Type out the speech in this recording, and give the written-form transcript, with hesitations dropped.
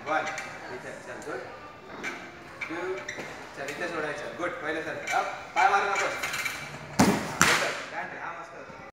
1 इथे चल गुड 2 चल इथे सोडायचं गुड पहिले सर अप पाय मारू नकोस